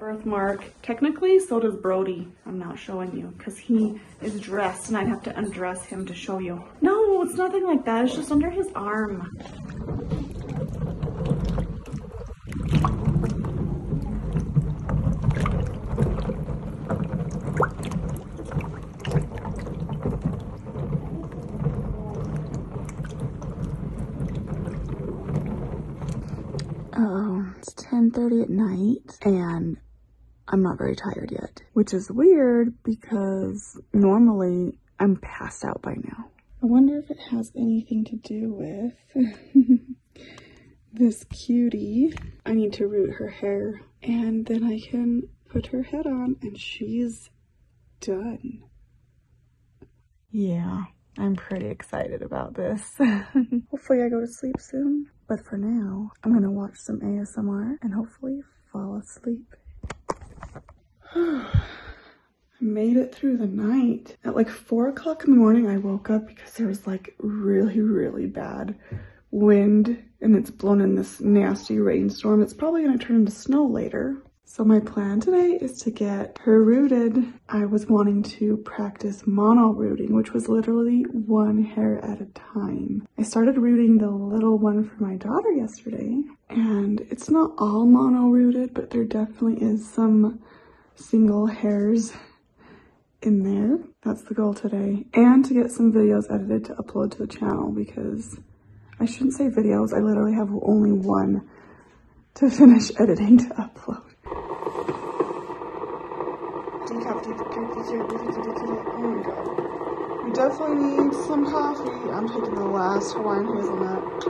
birthmark. Technically, so does Brody. I'm not showing you because he is dressed and I'd have to undress him to show you. No, it's nothing like that. It's just under his arm. It's 10:30 at night and I'm not very tired yet, which is weird because normally I'm passed out by now. I wonder if it has anything to do with this cutie. I need to root her hair and then I can put her head on and she's done. Yeah, I'm pretty excited about this. Hopefully I go to sleep soon. But for now, I'm gonna watch some ASMR and hopefully fall asleep. I made it through the night. At like 4 o'clock in the morning, I woke up because there was like really bad wind and it's blown in this nasty rainstorm. It's probably gonna turn into snow later. So my plan today is to get her rooted. I was wanting to practice mono rooting, which was literally one hair at a time. I started rooting the little one for my daughter yesterday, and it's not all mono rooted, but there definitely is some single hairs in there. That's the goal today. And to get some videos edited to upload to the channel because I shouldn't say videos. I literally have only one to finish editing to upload. Oh my god. We definitely need some coffee. I'm taking the last Hawaiian hazelnut.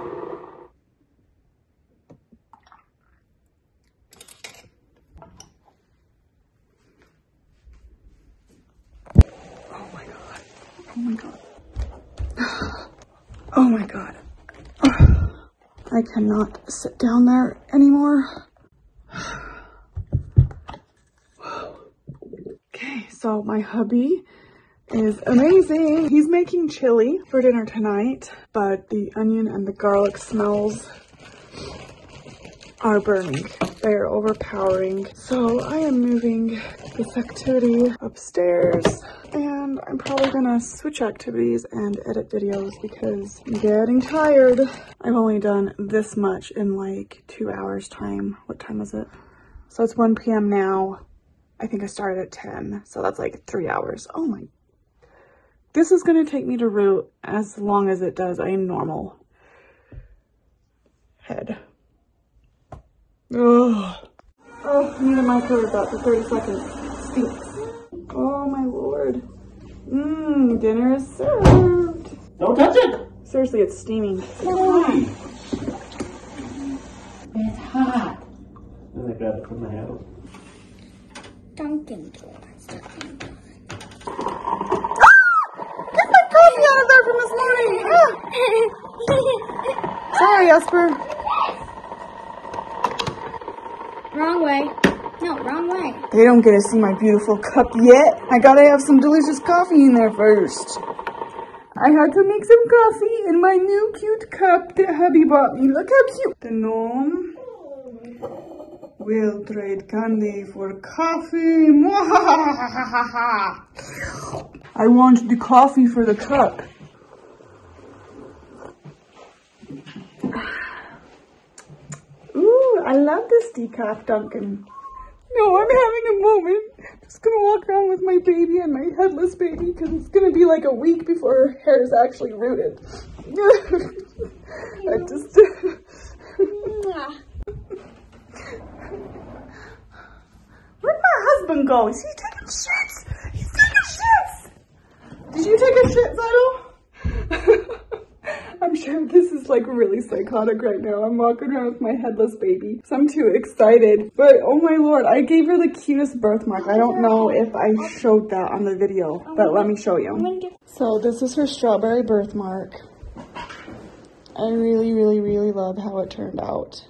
Oh my god. Oh my god. Oh my god. I cannot sit down there anymore. Okay, so my hubby is amazing. He's making chili for dinner tonight, but the onion and the garlic smells are burning. They are overpowering. So I am moving this activity upstairs and I'm probably gonna switch activities and edit videos because I'm getting tired. I've only done this much in like 2 hours time. What time is it? So it's 1 p.m. now. I think I started at 10, so that's like 3 hours. Oh my. This is gonna take me to root as long as it does a normal head. Oh, I need a microwave that for 30 seconds. Stinks. Oh my lord. Dinner is served. Don't touch it! Seriously, it's steaming. It's hot. And I got it from my house. Dunkin' Donuts. Get my coffee out of there from this morning! Sorry, Esper. Wrong way. No, wrong way. They don't get to see my beautiful cup yet. I gotta have some delicious coffee in there first. I had to make some coffee in my new cute cup that hubby bought me. Look how cute. The gnome will trade candy for coffee. I want the coffee for the cup. Ooh, I love this decaf Dunkin'. No, I'm having a moment. Just gonna walk around with my baby and my headless baby because it's gonna be like a week before her hair is actually rooted. I just... Where'd my husband go? Is he taking shits? He's taking shits! Did you take a shit, Zido? I'm sure this is like really psychotic right now. I'm walking around with my headless baby. So I'm too excited. But oh my lord, I gave her the cutest birthmark. I don't know if I showed that on the video, but let me show you. So this is her strawberry birthmark. I really love how it turned out.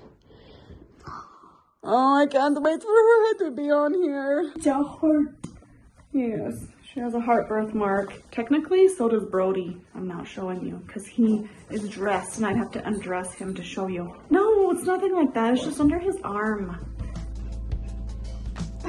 Oh, I can't wait for her head to be on here. It's a heart. Yes, she has a heart birthmark. Technically, so does Brody. I'm not showing you because he is dressed and I'd have to undress him to show you. No, it's nothing like that. It's just under his arm.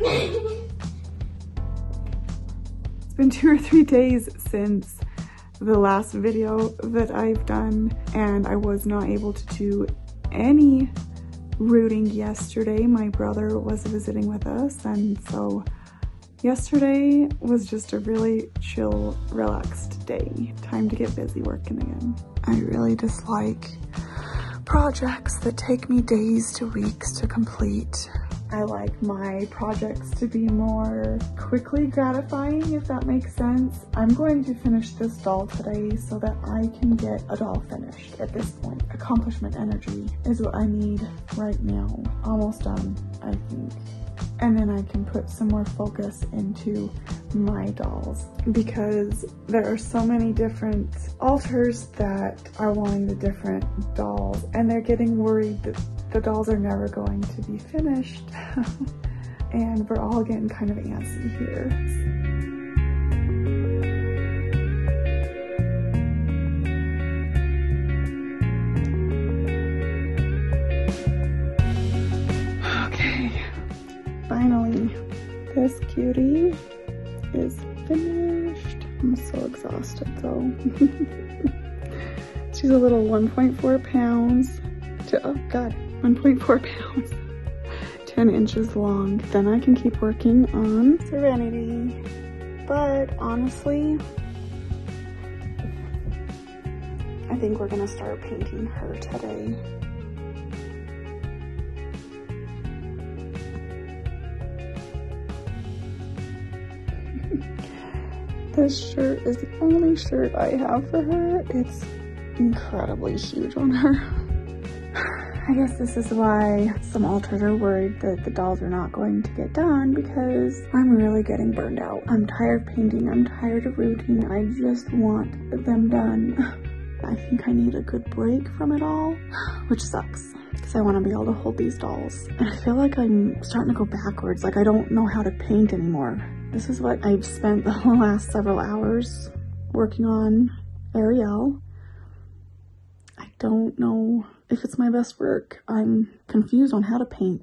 It's been 2 or 3 days since the last video that I've done, and I was not able to do any rooting yesterday. My brother was visiting with us, and so yesterday was just a really chill, relaxed day. Time to get busy working again. I really dislike projects that take me days to weeks to complete. I like my projects to be more quickly gratifying, if that makes sense. I'm going to finish this doll today so that I can get a doll finished at this point. Accomplishment energy is what I need right now. Almost done, I think. And then I can put some more focus into my dolls, because there are so many different alters that are wanting the different dolls, and they're getting worried that the dolls are never going to be finished. And we're all getting kind of antsy here. Finally, this cutie is finished. I'm so exhausted though. She's a little 1.4 pounds to, oh God, 1.4 pounds, 10 inches long. Then I can keep working on Serenity. But honestly, I think we're gonna start painting her today. This shirt is the only shirt I have for her. It's incredibly huge on her. I guess this is why some alters are worried that the dolls are not going to get done, because I'm really getting burned out. I'm tired of painting, I'm tired of rooting, I just want them done. I think I need a good break from it all, which sucks, because I want to be able to hold these dolls. And I feel like I'm starting to go backwards, like I don't know how to paint anymore. This is what I've spent the last several hours working on Ariel. I don't know if it's my best work. I'm confused on how to paint.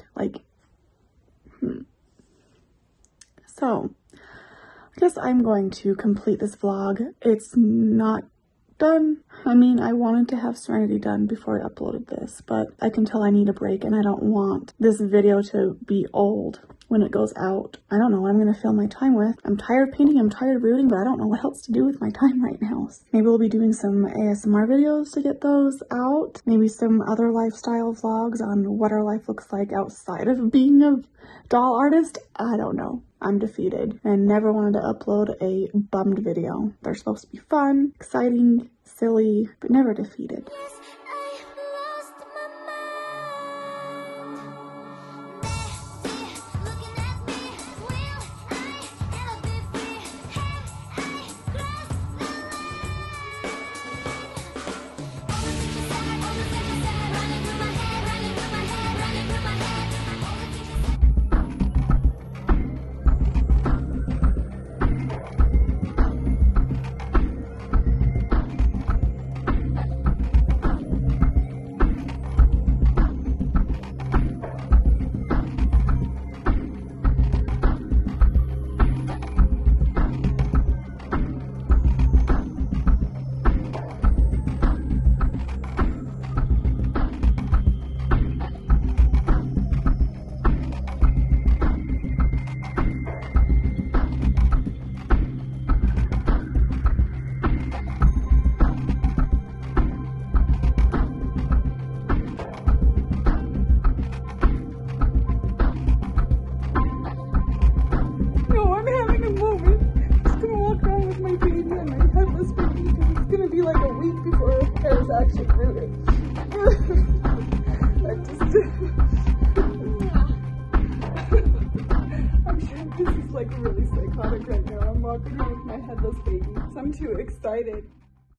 So, I guess I'm going to complete this vlog. It's not done. I mean, I wanted to have Serenity done before I uploaded this, but I can tell I need a break, and I don't want this video to be old when it goes out. I don't know what I'm gonna fill my time with. I'm tired of painting, I'm tired of rooting, but I don't know what else to do with my time right now. Maybe we'll be doing some ASMR videos to get those out. Maybe some other lifestyle vlogs on what our life looks like outside of being a doll artist. I don't know. I'm defeated and never wanted to upload a bummed video. They're supposed to be fun, exciting, silly, but never defeated. Actually rooted. I'm sure this is like really psychotic right now. I'm walking around with my headless baby. I'm too excited.